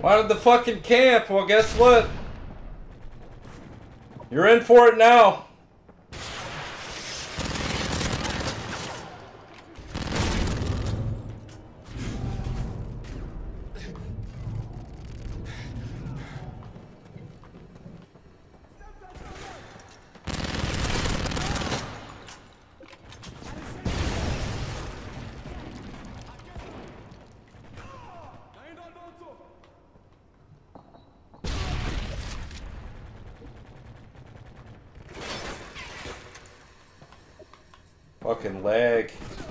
Why did the fucking camp? Well, guess what? You're in for it now. Fucking lag.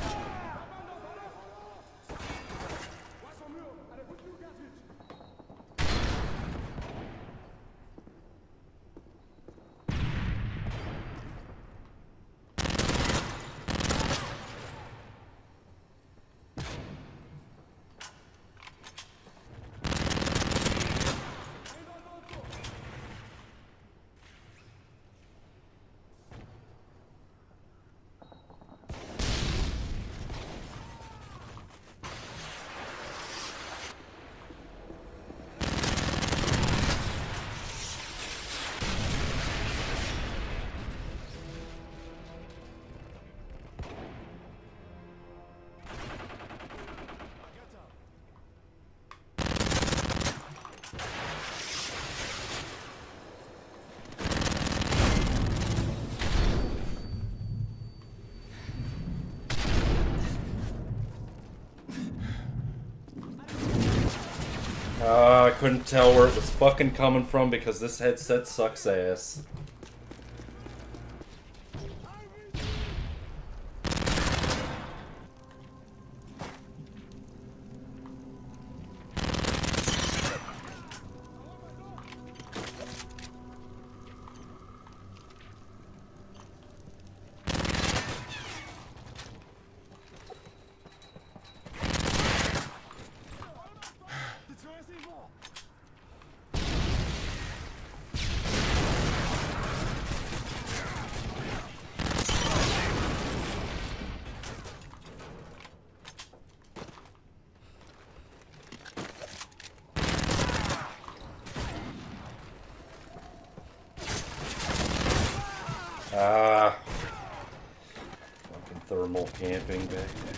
I couldn't tell where it was fucking coming from because this headset sucks ass. Fucking thermal camping back there.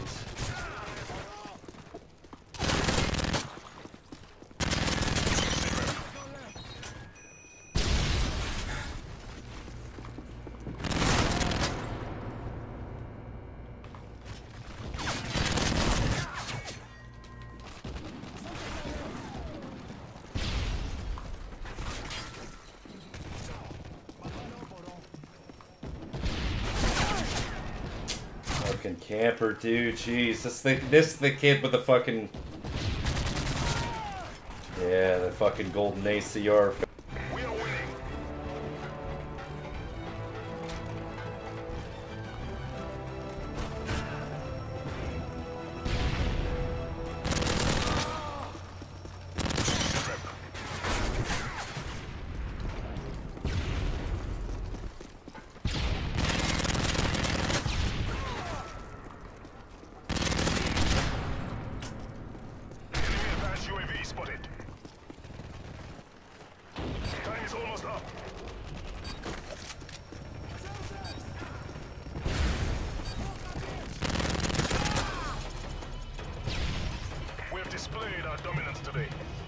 Fucking camper, dude. Jeez, this is the kid with the fucking, yeah, the fucking golden ACR. We are winning. UAV spotted. Time is almost up. We have displayed our dominance today.